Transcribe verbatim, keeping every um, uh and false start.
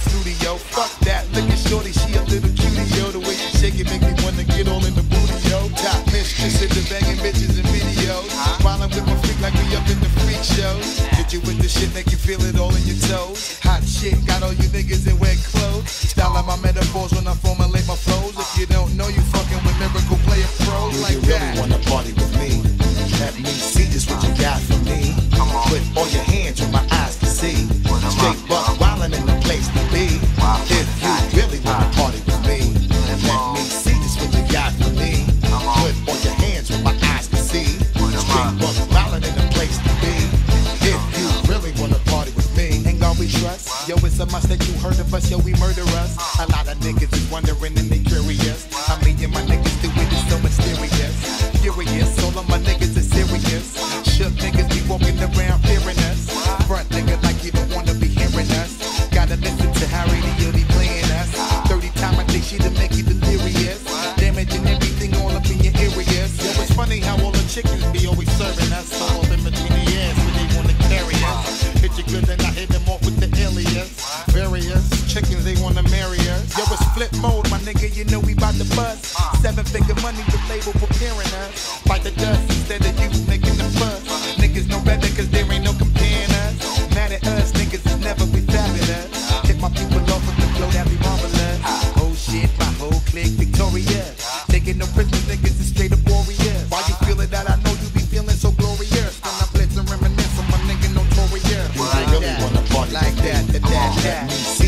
studio. Fuck that, look at shorty, she a little cutie, yo. The way she shake it make me wanna get all in the booty, yo. Top mistress in the banging bitches and videos. While I'm with my freak like we up in the freak shows. Hit you with the shit, make you feel it all in your toes. Hot shit, got all you niggas in wet clothes. Style like my metaphors when I formulate my flows. If you don't know, you fucking with lyrical player pros Do like you really that. wanna party with me? Let me see just what you got for me. Put all your hands where my eyes can see. Straight buck wildin' in the place to be. If you really wanna party with me, let me see just what you got for me. Put all your hands where my eyes can see. Straight buck wildin' in the place to be. If you really wanna party with me, Ain't God we trust? Yo, it's a must that you heard of us, yo, we murder us. A lot of niggas is wondering and they curious. I mean, and my niggas do it, it's so mysterious. Furious, all of my niggas are serious. Shook niggas be walking around fearing us. Front nigga like you don't wanna be hearing us. Gotta listen to how radio be playing us. thirty times I think she to make you delirious. Damaging everything all up in your areas. Yo, it's funny how all the chickens be always serving us. All in between the ass when they wanna carry us. Hit you good, then I hit them off with the alias. Various chickens, they wanna marry us. Yo, it's flip mode, my nigga, you know we bout to bust. Seven figure money, the label preparing us. Fight the dust instead of you making the fuss. Niggas know better cause there ain't no comparing us. Mad at us, niggas is never be fabulous. Hit my people off with the flow that be marvelous. Oh shit, my whole clique victorious. Taking no prisoners, niggas is straight up warriors. Why you feel it that I know you be feeling so glorious. When I blitz and reminisce on my nigga notorious. do you really wanna party Like with me? that, that, that, Let that. me see